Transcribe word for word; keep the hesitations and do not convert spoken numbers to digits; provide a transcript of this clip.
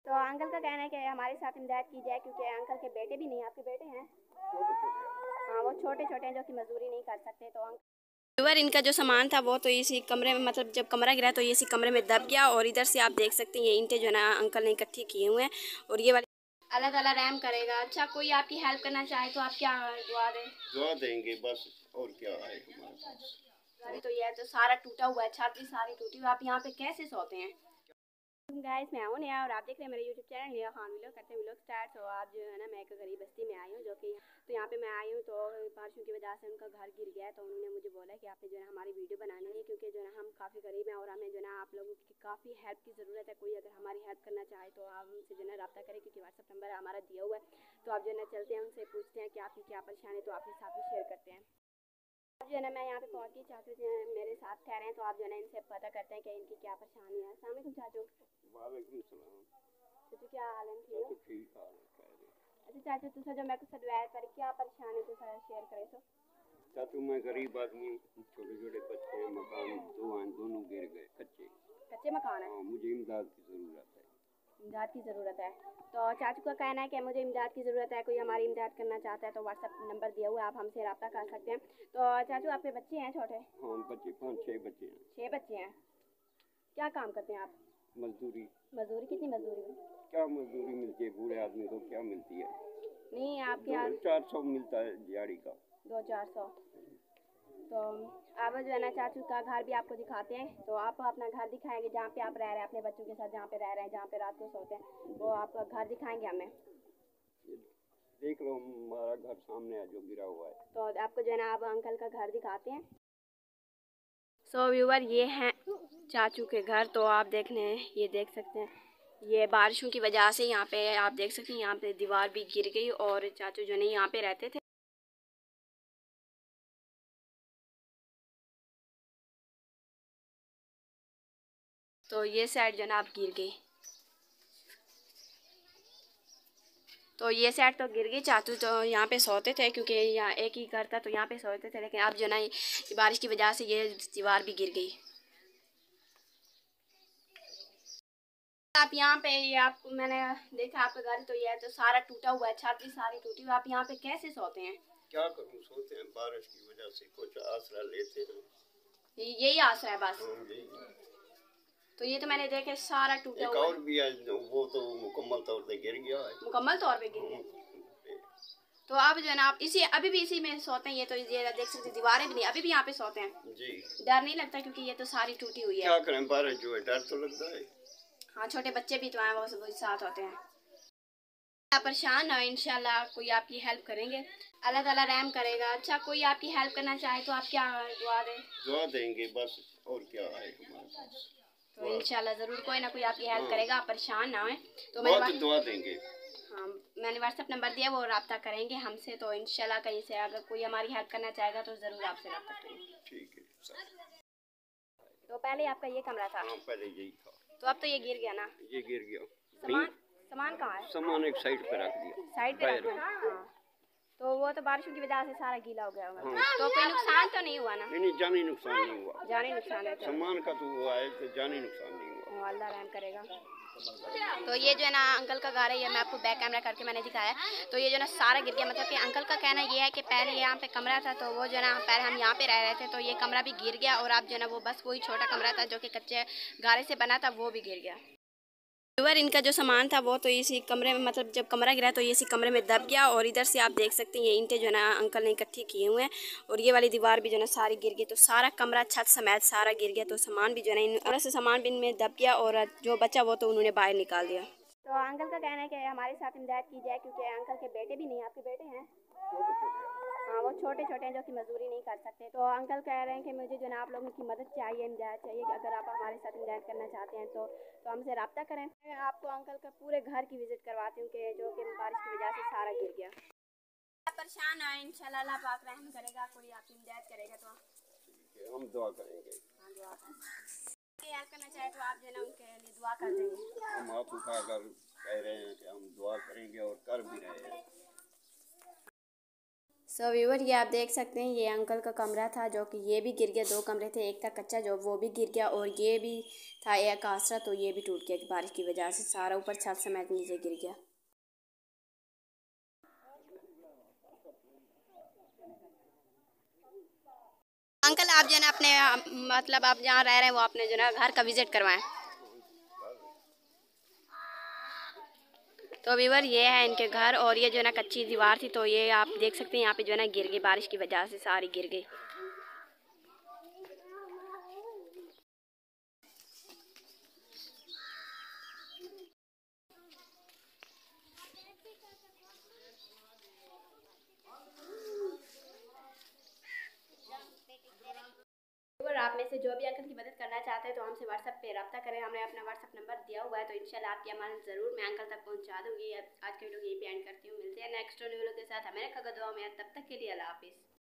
तो अंकल का कहना है कि हमारे साथ इमदाद की जाए क्योंकि अंकल के बेटे भी नहीं, आपके बेटे हैं? हाँ, वो छोटे छोटे हैं जो कि मजदूरी नहीं कर सकते। तो अंकल इनका जो सामान था वो तो इसी कमरे में, मतलब जब कमरा गिरा तो ये इसी कमरे में दब गया। और इधर से आप देख सकते हैं ये ईंटें जो है ना अंकल ने इकट्ठी किए हुए हैं। और ये वाली अल्लाह ताला रहम करेगा। अच्छा, कोई आपकी हेल्प करना चाहे तो आप क्या दुआ दें? दुआ देंगे बस, और क्या है हमारे पास। तो ये तो सारा टूटा हुआ है, छत भी सारी टूटी हुई। आप यहाँ पे कैसे सोते हैं? गाइस, मैं हूँ नया और आप देख रहे हैं मेरे यूट्यूब चैनल लिया खान व्लॉग। करते हैं व्लॉग स्टार्ट। तो आज जो है ना मैं एक गरीब बस्ती में आई हूँ, जो कि तो यहाँ पे मैं आई हूँ तो बारिशों की वजह से उनका घर गिर गया है। तो उन्होंने मुझे बोला कि आपने जो है हमारी वीडियो बनानी है, क्योंकि जो है हम काफ़ी गरीब हैं और हमें जो है ना आप लोगों की काफ़ी हेल्प की ज़रूरत है। कोई अगर हमारी हेल्प करना चाहे तो आप हमसे जो है ना रब्ता करें, क्योंकि व्हाट्सअप नंबर हमारा दिया हुआ है। तो आप जो है ना चलते हैं, उनसे पूछते हैं कि आपकी क्या परेशानी, तो आपके साथ भी शेयर करते हैं। अब जो है ना मैं यहाँ पे पहुँच गई, चाचू जो है मेरे साथ ठहरे हैं। तो आप जो है ना इनसे पता करते हैं कि इनकी क्या परेशानी है। अस्सलाम वालेकुम चाचू। वालेकुम सलाम। चाचू क्या हाल है? ठीक तो ठीक हाल है। अच्छा चाचू, तुझे जो मैं कुछ एडवाइस करी, क्या परेशानी तो शेयर करे तो? चाचू मैं गरीब आदमी, छोटे छोटे बच्चे हैं, मकान दो हैं, दोनों गिर गए, कच्चे कच्चे मकान है। हाँ, मुझे इमदाद की ज़रूरत है। इमदाद की ज़रूरत है। तो चाचू का कहना है कि मुझे इमदाद की ज़रूरत है, कोई हमारी इमदाद करना चाहता है तो व्हाट्सअप नंबर दिया हुआ है, आप हमसे रब्ता कर सकते हैं। तो चाचू आपके बच्चे हैं छोटे? हाँ, बच्चे पाँच छः बच्चे हैं। छः बच्चे हैं। क्या काम करते हैं आप? मजदूरी। मजदूरी? कितनी मजदूरी? क्या मजदूरी मिलती है बूढ़े आदमी को? क्या मिलती है? नहीं, आपके यहाँ चार सौ मिलता है दिहाड़ी का। दो चार सौ। तो आप जो है ना चाचू का घर भी आपको दिखाते हैं। तो आप अपना घर दिखाएंगे जहाँ पे आप रह रहे हैं अपने बच्चों के साथ, जहाँ पे रह रहे हैं, जहाँ पे रात को सोते हैं, वो आपका घर दिखाएंगे हमें? देख लो, हमारा घर सामने है जो गिरा हुआ है। तो आपको जो है ना आप अंकल का घर दिखाते हैं। सो so, व्यूवर, ये हैं चाचू के घर। तो आप देख रहे हैं, ये देख सकते हैं, ये बारिशों की वजह से यहाँ पे आप देख सकते हैं यहाँ पे दीवार भी गिर गई। और चाचू जो है यहाँ पे रहते थे। तो ये साइड जो है ना आप गिर गई। तो ये साइड तो गिर गई। चाचू तो यहाँ पे सोते थे क्योंकि यहाँ एक ही घर था, तो यहाँ पे सोते थे। लेकिन अब जो ना बारिश की वजह से ये दीवार भी गिर गई। आप यहाँ पे, ये आपको मैंने देखा आपका घर तो ये तो सारा टूटा हुआ है, छत भी सारी टूटी हुई। आप यहाँ पे कैसे सोते हैं? क्या करूँ, सोते हैं, बारिश की वजह से कुछ आसरा लेते हैं। यही आसरा है बस? तो ये तो मैंने देखे सारा टूटा हुआ है। और भी है, वो तो मुकम्मल तौर पे गिर गया है। मुकम्मल तौर पे गिर गया। तो आप जो है ना आप इसी अभी भी इसी में सोते हैं? ये तो ये देख सकते दीवारें भी नहीं, अभी भी यहाँ पे सोते हैं जी। डर नहीं लगता क्योंकि ये तो सारी टूटी हुई है? क्या करें, बारिश जो है डर तो लगता है। हाँ, छोटे बच्चे भी तो हैं, वो सब साथ होते हैं। आप परेशान हो, इंशाल्लाह कोई आपकी हेल्प करेंगे, अल्लाह ताला रहम करेगा। अच्छा, कोई आपकी हेल्प करना चाहे तो आप क्या दुआ दें? दुआ देंगे बस, और क्या है हमारे पास। तो इंशाल्लाह ज़रूर कोई ना कोई आपकी हेल्प हाँ। करेगा, आप परेशान ना हों। तो मैं दुआ देंगे। हाँ, मैंने व्हाट्सअप नंबर दिया, वो रब्ता करेंगे हमसे। तो इंशाल्लाह कहीं से अगर कोई हमारी हेल्प करना चाहेगा तो ज़रूर आपसे रब्ता करेंगे। ठीक है। तो पहले आपका ये कमरा था? हाँ, पहले यही था। तो अब तो ये गिर गया ना? ये गिर गया। सामान सामान कहाँ है? सामान एक साइड पे रख दिया। साइड पे रख दिया। हाँ। तो वो तो बारिशों की वजह से सारा गीला हो गया होगा। हाँ। तो कोई नुकसान तो नहीं हुआ ना? नहीं नहीं, जानी नुकसान नहीं हुआ। जानी नुकसान है तो सामान का तो हुआ है, तो जानी नुकसान नहीं हुआ। अल्लाह रहम करेगा। तो ये जो है ना अंकल का घर है, ये मैं आपको बैक कैमरा करके मैंने दिखाया। तो ये जो ना सारा गिर गया। मतलब कि अंकल का कहना ये है कि पहले यहाँ पे कमरा था, तो वो जो है ना पहले हम यहाँ पे रह रहे थे, तो ये कमरा भी गिर गया। और अब जो है ना वो बस वही छोटा कमरा था जो कि कच्चे गारे से बना था, वो भी गिर गया। व्यूअर, इनका जो सामान था वो तो इसी कमरे में, मतलब जब कमरा गिरा तो ये इसी कमरे में दब गया। और इधर से आप देख सकते हैं ये ईंटें जो है ना अंकल ने इकट्ठी किए हुए हैं। और ये वाली दीवार भी जो है ना सारी गिर गई। तो सारा कमरा छत समेत सारा गिर गया। तो सामान भी जो है ना थोड़ा सा सामान भी इनमें दब गया, और जो बचा वो तो उन्होंने बाहर निकाल दिया। तो अंकल का कहना है कि हमारे साथ इमदाद की जाए, क्योंकि अंकल के बेटे भी नहीं, आपके बेटे हैं? हाँ, वो छोटे छोटे हैं जो कि मजदूरी नहीं कर सकते। तो अंकल कह रहे हैं कि मुझे जो ना आप लोगों की मदद चाहिए, इमदाद चाहिए। अगर आप हमारे साथ इमदाद करना चाहते हैं तो तो हमसे रब्ता करें। मैं आपको अंकल का पूरे घर की विजिट करवाती हूँ कि जो कि बारिश की वजह से सारा गिर गया। आप परेशान है, इंशाल्लाह अल्लाह पाक रहम करेगा, कोई आपकी इमदाद करेगा तो हम दुआ करेंगे। हाँ, दुआ करेंगे। हेल्प करना चाहे तो आप जो है उनके लिए दुआ कर देंगे। हम आप उठाकर कह रहे हैं कि हम दुआ करेंगे और कर भी रहे हैं। सो व्यूवर ये आप देख सकते हैं, ये अंकल का कमरा था जो कि ये भी गिर गया। दो कमरे थे, एक था कच्चा जो वो भी गिर गया, और ये भी था एक आसरा तो ये भी टूट गया बारिश की वजह से। सारा ऊपर छत समेत नीचे गिर गया। अंकल आप जो है ना अपने मतलब आप जहाँ रह रहे हैं वो आपने जो है घर का विजिट करवाएं। तो व्यूवर ये है इनके घर, और ये जो है ना कच्ची दीवार थी तो ये आप देख सकते हैं यहाँ पे जो है ना गिर गई, बारिश की वजह से सारी गिर गई। और आप में से जो भी अंकल की मदद करना चाहते हैं तो हमसे व्हाट्सएप पे रब्ता करें। हमने अपना व्हाट्सएप नंबर दिया हुआ है, तो इंशाल्लाह आपकी अमानत ज़रूर मैं अंकल तक पहुंचा दूंगी। आज के वीडियो यही पे एंड करती हूँ। मिलते हैं नेक्स्ट वीडियो के साथ। हमें रखा दुआ में, तब तक के लिए अल्लाह हाफिज़।